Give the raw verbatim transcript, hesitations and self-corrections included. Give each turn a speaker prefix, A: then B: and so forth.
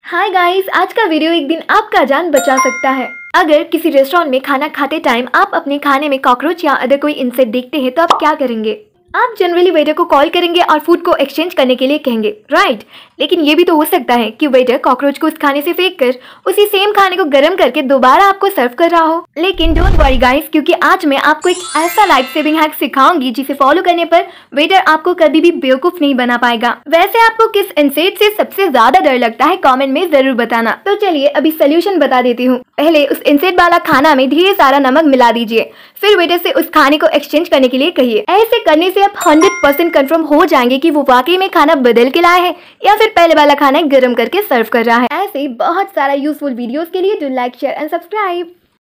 A: Hi guys, आज का video एक दिन आपका जान बचा सकता है। अगर किसी रेस्टोरेंट में खाना खाते टाइम आप अपने खाने में कॉकरोच या अदर कोई इंसेक्ट देखते हैं तो आप क्या करेंगे? आप जनरली वेटर को कॉल करेंगे और फूड को एक्सचेंज करने के लिए कहेंगे, राइट? लेकिन ये भी तो हो सकता है कि वेटर कॉकरोच को उस खाने से फेंक कर उसी सेम खाने को गर्म करके दोबारा आपको सर्व कर रहा हो। लेकिन डोंट वरी गाइस, क्योंकि आज मैं आपको एक ऐसा लाइफ सेविंग हैक सिखाऊंगी जिसे फॉलो करने पर वेटर आपको कभी भी बेवकूफ नहीं बना पाएगा। वैसे आपको किस इंसेक्ट से सबसे ज्यादा डर लगता है कॉमेंट में जरूर बताना। तो चलिए अभी सोल्यूशन बता देती हूँ। पहले उस इंसेक्ट वाला खाना में ढेर सारा नमक मिला दीजिए, फिर वेटर से उस खाने को एक्सचेंज करने के लिए कहिए। ऐसे करने से आप हंड्रेड परसेंट कंफर्म हो जाएंगे कि वो वाकई में खाना बदल के लाया है या फिर पहले वाला खाना गर्म करके सर्व कर रहा है। ऐसे बहुत सारा यूजफुल वीडियोस के लिए do like, share and subscribe.